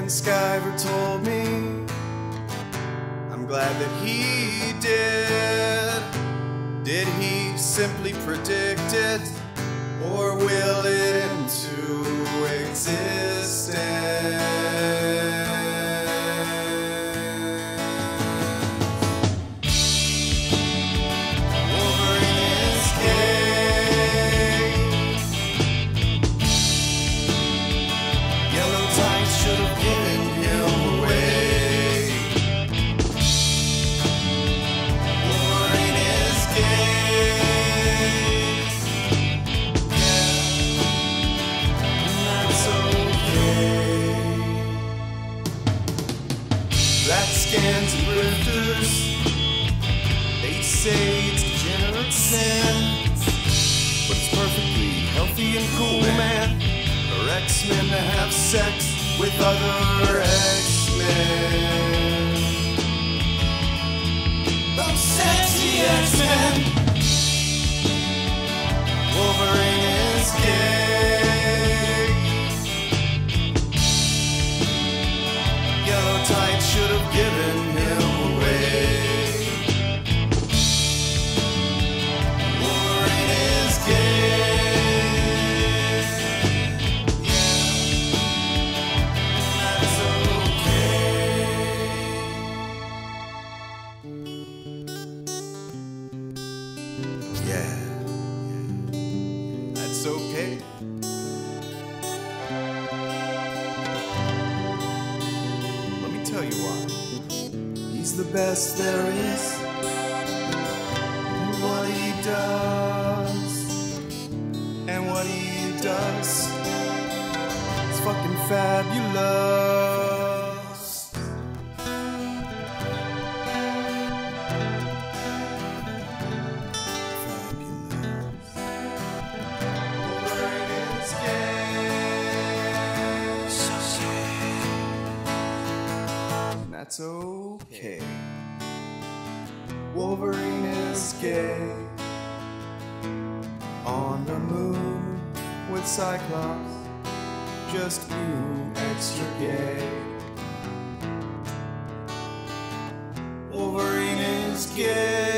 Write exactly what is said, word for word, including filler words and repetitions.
when Skyver told me. I'm glad that he did. Did he simply predict it, or will it into existence? Wolverine is gay. Yellow tights should have given him away. Wolverine is gay. Yeah, and that's okay. Rat scans and grifters, they say it's degenerate sin, but it's perfectly healthy and cool, man, for X-Men to have sex with other X-Men. Those sexy X-Men. Wolverine is gay. Yellow tights should have given him away. Wolverine is gay. Yeah, that's okay. Yeah, that's okay. Let me tell you why. He's the best there is. And what he does, and what he does, it's fucking fabulous. Fabulous. Wolverine is gay. So sad. And that's okay. Wolverine is gay. On the moon with Cyclops, just you extra gay. Wolverine is gay.